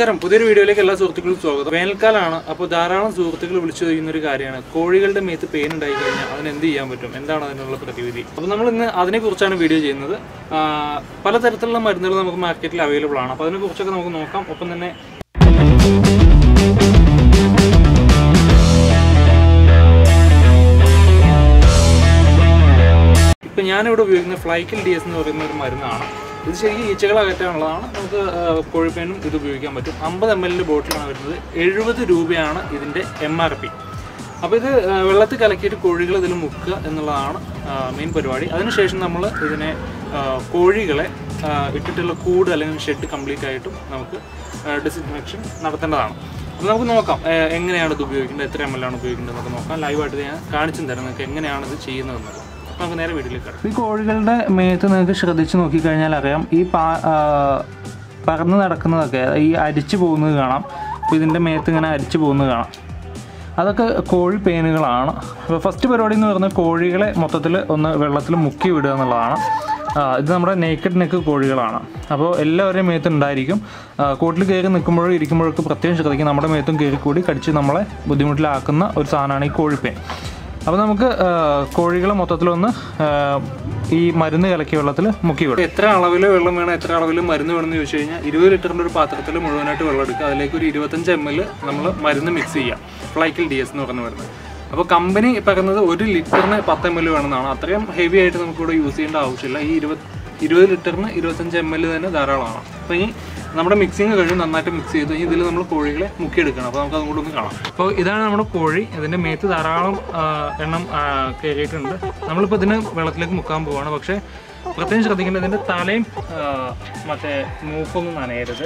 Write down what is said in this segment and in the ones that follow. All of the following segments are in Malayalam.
നമസ്കാരം, പുതിയൊരു വീഡിയോയിലേക്ക് എല്ലാ സുഹൃത്തുക്കളും സ്വാഗതം. വേനൽക്കാലമാണ്, അപ്പോൾ ധാരാളം സുഹൃത്തുക്കൾ വിളിച്ചു ചോദിക്കുന്ന ഒരു കാര്യമാണ് കോഴികളുടെ മേത്ത് പെയിൻ ഉണ്ടായി കഴിഞ്ഞാൽ അതിന് എന്ത് ചെയ്യാൻ പറ്റും, എന്താണ് അതിനുള്ള പ്രതിവിധി. അപ്പോൾ നമ്മൾ ഇന്ന് അതിനെക്കുറിച്ചാണ് വീഡിയോ ചെയ്യുന്നത്. പലതരത്തിലുള്ള മരുന്നുകൾ നമുക്ക് മാർക്കറ്റിൽ അവൈലബിൾ ആണ്, അപ്പോൾ അതിനെക്കുറിച്ചൊക്കെ നമുക്ക് നോക്കാം. ഒപ്പം തന്നെ ഇപ്പം ഞാനിവിടെ ഉപയോഗിക്കുന്ന ഫ്ലൈക്കിൽ DS എന്ന് പറയുന്ന ഒരു മരുന്നാണ്. ഇത് ശരിക്കും ഈച്ചകൾ അകറ്റാനുള്ളതാണ്. നമുക്ക് കോഴിപ്പേനും ഇത് ഉപയോഗിക്കാൻ പറ്റും. 50 ml ബോട്ടിലാണ് വരുന്നത്. 70 രൂപയാണ് ഇതിൻ്റെ MRP. അപ്പോൾ ഇത് വെള്ളത്തിൽ കലക്കിയിട്ട് കോഴികൾ ഇതിൽ മുക്കുക എന്നുള്ളതാണ് മെയിൻ പരിപാടി. അതിനുശേഷം നമ്മൾ ഇതിനെ കോഴികളെ ഇട്ടിട്ടുള്ള കൂട് അല്ലെങ്കിൽ ഷെഡ് കംപ്ലീറ്റ് ആയിട്ടും നമുക്ക് ഡിസിൻഫെക്ഷൻ നടത്തേണ്ടതാണ്. അപ്പോൾ നമുക്ക് നോക്കാം എങ്ങനെയാണ് ഇത് ഉപയോഗിക്കേണ്ടത്, എത്ര ml ആണ് ഉപയോഗിക്കേണ്ടത് എന്നൊക്കെ നോക്കാം. ലൈവായിട്ട് ഞാൻ കാണിച്ചും തരാം നിങ്ങൾക്ക് എങ്ങനെയാണ് ഇത് ചെയ്യുന്നതെന്നുള്ളത്. നമുക്ക് നേരെ വീട്ടിലേക്ക് കിടക്കാം. ഈ കോഴികളുടെ മേത്ത് നിങ്ങൾക്ക് ശ്രദ്ധിച്ച് നോക്കിക്കഴിഞ്ഞാൽ അറിയാം, ഈ പറന്ന് നടക്കുന്നതൊക്കെ ഈ അരിച്ചു പോകുന്നത് കാണാം. അപ്പോൾ ഇതിൻ്റെ മേത്ത് ഇങ്ങനെ അരിച്ചു പോകുന്നത് കാണാം. അതൊക്കെ കോഴി പേനുകളാണ്. അപ്പോൾ ഫസ്റ്റ് പരിപാടി എന്ന് പറയുന്നത് കോഴികളെ മൊത്തത്തിൽ ഒന്ന് വെള്ളത്തിൽ മുക്കി വിടുക എന്നുള്ളതാണ്. ഇത് നമ്മുടെ നേക്കഡ് നെക്ക് കോഴികളാണ്. അപ്പോൾ എല്ലാവരുടെയും മേത്തുണ്ടായിരിക്കും. കൂട്ടിൽ കയറി നിൽക്കുമ്പോഴും ഇരിക്കുമ്പോഴൊക്കെ പ്രത്യേകം ശ്രദ്ധിക്കും. നമ്മുടെ മേത്തും കയറി കൂടി കടിച്ച് നമ്മളെ ബുദ്ധിമുട്ടിലാക്കുന്ന ഒരു സാധനമാണ് ഈ കോഴിപ്പേൻ. അപ്പോൾ നമുക്ക് കോഴികളെ മൊത്തത്തിലൊന്ന് ഈ മരുന്ന് കലക്കിയ വെള്ളത്തിൽ മുക്കി വിടും. എത്ര അളവിൽ വെള്ളം വേണം, എത്ര അളവിൽ മരുന്ന് വേണമെന്ന് ചോദിച്ചു കഴിഞ്ഞാൽ 20 ലിറ്ററിൻ്റെ ഒരു പാത്രത്തിൽ മുഴുവനായിട്ട് വെള്ളം എടുക്കുക. അതിലേക്ക് ഒരു 25 ml നമ്മൾ മരുന്ന് മിക്സ് ചെയ്യുക. ഫ്ലൈക്കിൽ DS എന്ന് പറഞ്ഞ മരുന്ന്. അപ്പോൾ കമ്പനി പറയുന്നത് 1 ലിറ്ററിന് 10 ml വേണമെന്നാണ്. അത്രയും ഹെവി ആയിട്ട് നമുക്കിവിടെ യൂസ് ചെയ്യേണ്ട ആവശ്യമില്ല. ഈ 20 ലിറ്ററിന് 25 ml തന്നെ ധാരാളമാണ്. അപ്പോൾ ഇനി നമ്മുടെ മിക്സിങ് കഴിഞ്ഞ് നന്നായിട്ട് മിക്സ് ചെയ്ത് ഇതിൽ നമ്മൾ കോഴികളെ മുക്കിയെടുക്കണം. അപ്പോൾ നമുക്ക് അതും കൂടെ ഒന്ന് കാണാം. അപ്പോൾ ഇതാണ് നമ്മുടെ കോഴി. ഇതിൻ്റെ മേത്ത് ധാരാളം എണ്ണം കയറിയിട്ടുണ്ട്. നമ്മളിപ്പോൾ ഇതിന് വെള്ളത്തിലേക്ക് മുക്കാൻ പോവുകയാണ്. പക്ഷേ പ്രത്യേകം ശ്രദ്ധിക്കേണ്ടത് ഇതിൻ്റെ തലയും മറ്റേ മൂക്കൊന്നും നനയരുത്.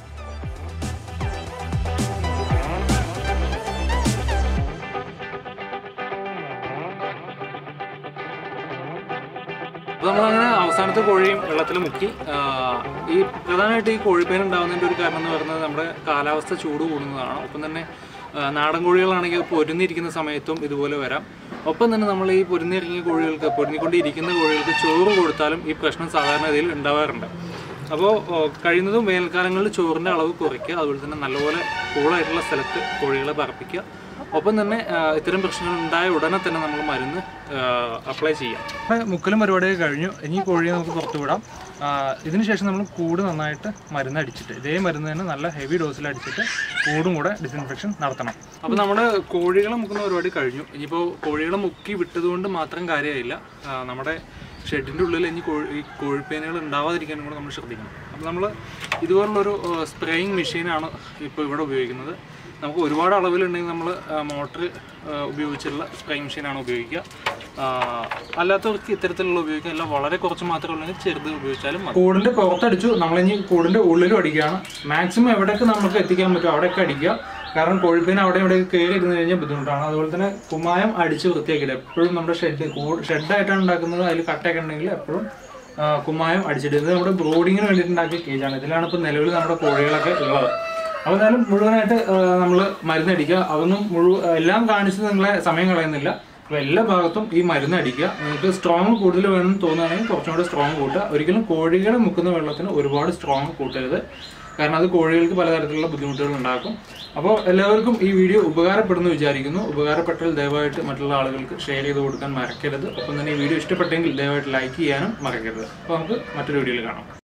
അപ്പോൾ നമ്മളങ്ങനെ അവസാനത്തെ കോഴിയും വെള്ളത്തിൽ മുക്കി. ഈ പ്രധാനമായിട്ട് ഈ കോഴിപ്പേൻ ഉണ്ടാകുന്നതിൻ്റെ ഒരു കാരണം എന്ന് പറയുന്നത് നമ്മുടെ കാലാവസ്ഥ ചൂട് കൂടുന്നതാണ്. ഒപ്പം തന്നെ നാടൻ കോഴികളാണെങ്കിൽ പൊരുന്നിരിക്കുന്ന സമയത്തും ഇതുപോലെ വരാം. ഒപ്പം തന്നെ നമ്മൾ ഈ പൊരുന്നിക്കൊണ്ടിരിക്കുന്ന കോഴികൾക്ക് ചോറ് കൊടുത്താലും ഈ പ്രശ്നം സാധാരണ ഇതിൽ ഉണ്ടാവാറുണ്ട്. അപ്പോൾ കഴിയുന്നതും വേനൽക്കാലങ്ങളിൽ ചോറിൻ്റെ അളവ് കുറയ്ക്കുക. അതുപോലെ തന്നെ നല്ലപോലെ കൂളായിട്ടുള്ള സ്ഥലത്ത് കോഴികളെ പറപ്പിക്കുക. ഒപ്പം തന്നെ ഇത്തരം പ്രശ്നങ്ങൾ ഉണ്ടായ ഉടനെ തന്നെ നമ്മൾ മരുന്ന് അപ്ലൈ ചെയ്യാം. മുക്കലും പരിപാടിയൊക്കെ കഴിഞ്ഞു. ഇനി കോഴിയെ നമുക്ക് പുറത്തു വിടാം. ഇതിനുശേഷം നമ്മൾ കൂട് നന്നായിട്ട് മരുന്ന് അടിച്ചിട്ട്, ഇതേ മരുന്ന് തന്നെ നല്ല ഹെവി ഡോസിൽ അടിച്ചിട്ട് കൂടും കൂടെ ഡിസിൻഫെക്ഷൻ നടത്തണം. അപ്പോൾ നമ്മുടെ കോഴികളെ മുക്കുന്ന പരിപാടി കഴിഞ്ഞു. ഇനിയിപ്പോൾ കോഴികളെ മുക്കി വിട്ടതുകൊണ്ട് മാത്രം കാര്യമായില്ല. നമ്മുടെ ഷെഡിൻ്റെ ഉള്ളിൽ ഇനി കോഴിപ്പേനുകൾ ഉണ്ടാവാതിരിക്കാനും കൂടെ നമ്മൾ ശ്രദ്ധിക്കണം. അപ്പോൾ നമ്മൾ ഇതുപോലുള്ളൊരു സ്പ്രേയിങ് മെഷീനാണ് ഇപ്പോൾ ഇവിടെ ഉപയോഗിക്കുന്നത്. നമുക്ക് ഒരുപാട് അളവിലുണ്ടെങ്കിൽ നമ്മൾ മോട്ടർ ഉപയോഗിച്ചുള്ള സ്പ്രേയിങ് മെഷീനാണ് ഉപയോഗിക്കുക. അല്ലാത്തവർക്ക് ഇത്തരത്തിലുള്ള ഉപയോഗിക്കുക. എല്ലാം വളരെ കുറച്ച് മാത്രമേ ഉള്ളെങ്കിൽ ചെറുത് ഉപയോഗിച്ചാലും മതി. കൂടിൻ്റെ പുറത്തടിച്ചു, നമ്മളിനി കൂടിൻ്റെ ഉള്ളിലും അടിക്കുകയാണ്. മാക്സിമം എവിടെയൊക്കെ നമുക്ക് എത്തിക്കാൻ പറ്റും അവിടെയൊക്കെ അടിക്കുക. കാരണം കോഴിപ്പേന് അവിടെ ഇവിടെ കയറി ഇരുന്ന് കഴിഞ്ഞാൽ ബുദ്ധിമുട്ടാണ്. അതുപോലെ തന്നെ കുമ്മായം അടിച്ച് വൃത്തിയാക്കിയിട്ട് എപ്പോഴും നമ്മുടെ ഷെഡായിട്ടാണ് ഉണ്ടാക്കുന്നത്. അതിൽ കട്ടയൊക്കെ ഉണ്ടെങ്കിൽ എപ്പോഴും കുമ്മായം അടിച്ചിട്ട്. ഇത് നമ്മുടെ ബ്രോഡിങ്ങിന് വേണ്ടിയിട്ട് ഉണ്ടാക്കിയ കേജാണ്. ഇതിലാണ് ഇപ്പോൾ നിലവിൽ നമ്മുടെ കോഴികളൊക്കെ ഉള്ളത്. അപ്പോൾ എന്നാലും മുഴുവനായിട്ട് നമ്മൾ മരുന്നടിക്കുക. അതൊന്നും എല്ലാം കാണിച്ച് നിങ്ങളെ സമയം കളയുന്നില്ല. അപ്പോൾ എല്ലാ ഭാഗത്തും ഈ മരുന്ന് അടിക്കുക. നിങ്ങൾക്ക് സ്ട്രോങ് കൂടുതൽ വേണമെന്ന് തോന്നുകയാണെങ്കിൽ കുറച്ചും കൂടെ സ്ട്രോങ് കൂട്ടുക. ഒരിക്കലും കോഴികളെ മുക്കുന്ന വെള്ളത്തിന് ഒരുപാട് സ്ട്രോങ് കൂട്ടരുത്. കാരണം അത് കോഴികൾക്ക് പലതരത്തിലുള്ള ബുദ്ധിമുട്ടുകൾ ഉണ്ടാക്കും. അപ്പോൾ എല്ലാവർക്കും ഈ വീഡിയോ ഉപകാരപ്പെടുന്നു വിചാരിക്കുന്നു. ഉപകാരപ്പെട്ടാൽ ദയവായിട്ട് മറ്റുള്ള ആളുകൾക്ക് ഷെയർ ചെയ്ത് കൊടുക്കാൻ മറക്കരുത്. ഒപ്പം തന്നെ ഈ വീഡിയോ ഇഷ്ടപ്പെട്ടെങ്കിൽ ദയവായിട്ട് ലൈക്ക് ചെയ്യാനും മറക്കരുത്. അപ്പോൾ നമുക്ക് മറ്റൊരു വീഡിയോയിൽ കാണാം.